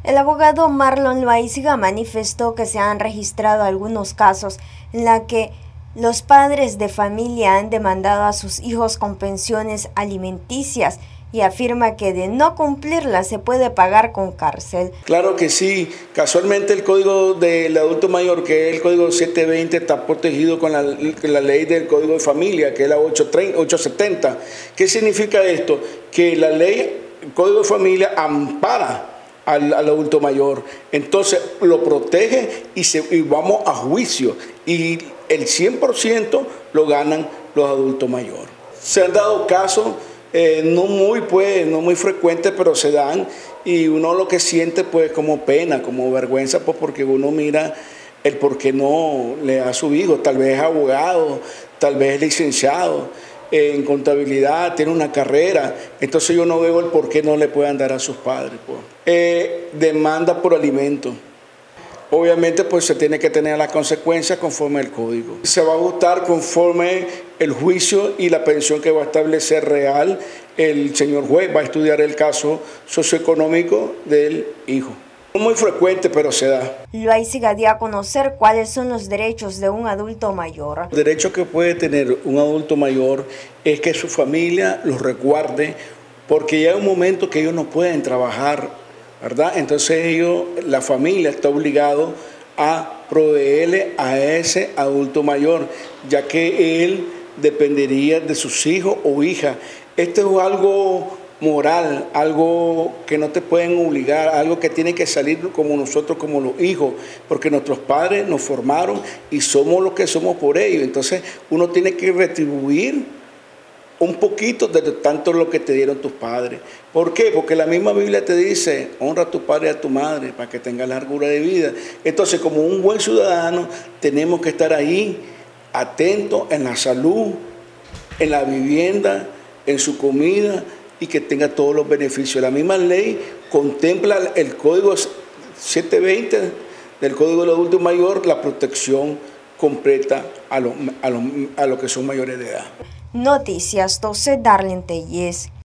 El abogado Marlon Loaiziga manifestó que se han registrado algunos casos en los que los padres de familia han demandado a sus hijos con pensiones alimenticias y afirma que de no cumplirlas se puede pagar con cárcel. Claro que sí. Casualmente el Código del Adulto Mayor, que es el Código 720, está protegido con la ley del Código de Familia, que es la 870. ¿Qué significa esto? Que la ley, el Código de Familia, ampara al adulto mayor, entonces lo protege y vamos a juicio, y el 100% lo ganan los adultos mayores. Se han dado casos, no muy frecuentes, pero se dan, y uno lo que siente pues como pena, como vergüenza, pues porque uno mira el por qué no le da a su hijo, tal vez es abogado, tal vez es licenciado en contabilidad, tiene una carrera, entonces yo no veo el por qué no le puedan dar a sus padres. Pues. Demanda por alimento. Obviamente pues se tiene que tener las consecuencias conforme el código. Se va a ajustar conforme el juicio y la pensión que va a establecer real. El señor juez va a estudiar el caso socioeconómico del hijo. No muy frecuente, pero se da. Loaiziga dio a conocer cuáles son los derechos de un adulto mayor. El derecho que puede tener un adulto mayor es que su familia los resguarde, porque ya hay un momento que ellos no pueden trabajar, ¿verdad? Entonces la familia está obligado a proveerle a ese adulto mayor, ya que él dependería de sus hijos o hijas. Esto es algo moral, algo que no te pueden obligar, algo que tiene que salir como nosotros, como los hijos, porque nuestros padres nos formaron y somos lo que somos por ellos. Entonces uno tiene que retribuir un poquito de tanto lo que te dieron tus padres. ¿Por qué? Porque la misma Biblia te dice, honra a tu padre y a tu madre para que tengas largura de vida. Entonces, como un buen ciudadano, tenemos que estar ahí, atentos en la salud, en la vivienda, en su comida, y que tenga todos los beneficios. La misma ley contempla el Código 720 del Código del Adulto Mayor, la protección completa a los que son mayores de edad. Noticias 12, Darlene Telles.